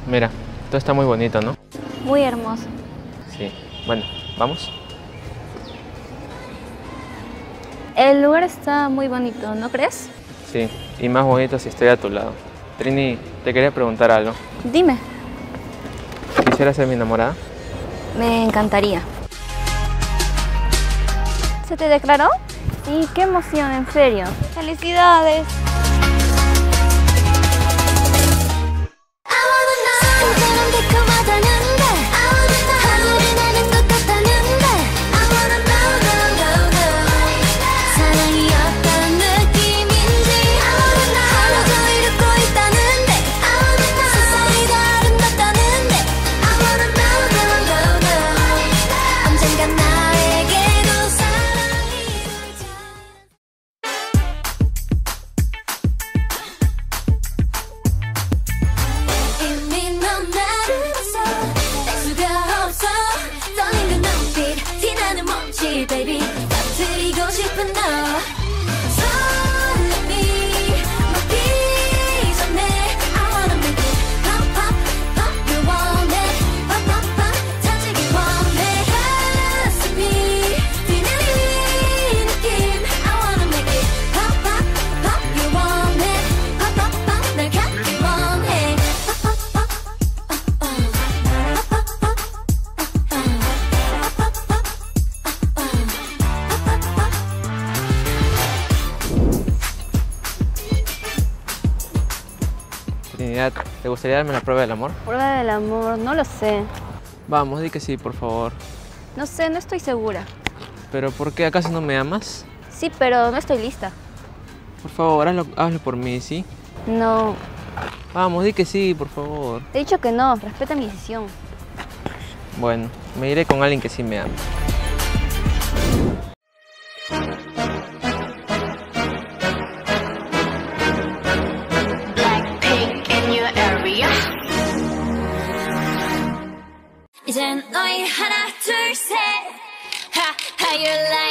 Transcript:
Mira, todo está muy bonito, ¿no? Muy hermoso. Sí. Bueno, ¿vamos? El lugar está muy bonito, ¿no crees? Sí, y más bonito si estoy a tu lado. Trini, te quería preguntar algo. Dime. ¿Quisieras ser mi enamorada? Me encantaría. ¿Se te declaró? Sí, qué emoción, en serio. ¡Felicidades! Baby, 터뜨리고 싶은 너 설렘이 먹기 전에 I wanna make it pop pop pop you want it pop pop pop 터지기 원해 가슴이 뛰는 이 느낌 I wanna make it pop pop pop you want it pop pop pop 날 갖기 원해 pop pop pop Trinidad, ¿te gustaría darme la prueba del amor? Prueba del amor, no lo sé. Vamos, di que sí, por favor. No sé, no estoy segura. ¿Pero por qué? ¿Acaso no me amas? Sí, pero no estoy lista. Por favor, hazlo por mí, ¿sí? No, Vamos, di que sí, por favor. he dicho que no, respeta mi decisión. Bueno, me iré con alguien que sí me ama. Blackpink in your area. 이젠 너희 하나 둘 셋. How you like